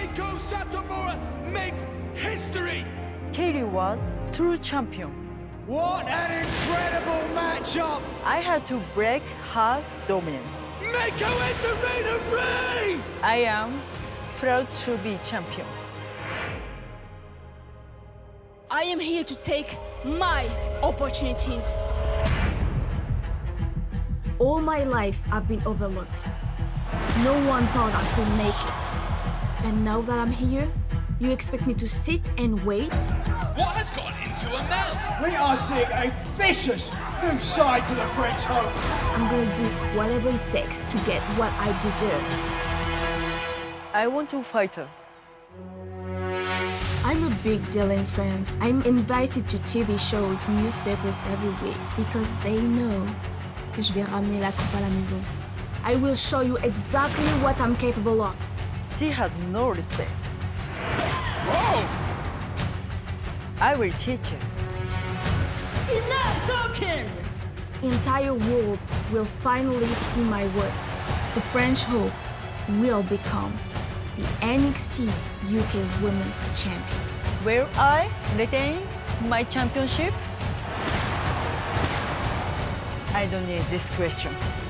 Meiko Satomura makes history! Katie was true champion. What an incredible matchup! I had to break her dominance. Meiko is the reign of Rey! I am proud to be champion. I am here to take my opportunities. All my life, I've been overlooked. No one thought I could make it. And now that I'm here, you expect me to sit and wait? What has got into Amale? We are seeing a vicious new side to the French hope. I'm gonna do whatever it takes to get what I deserve. I want to fight her. I'm a big deal in France. I'm invited to TV shows, newspapers every week because they know que je vais ramener la coupe à la maison. I will show you exactly what I'm capable of. She has no respect. Whoa! I will teach her. Enough talking! The entire world will finally see my worth. The French Hope will become the NXT UK Women's Champion. Will I retain my championship? I don't need this question.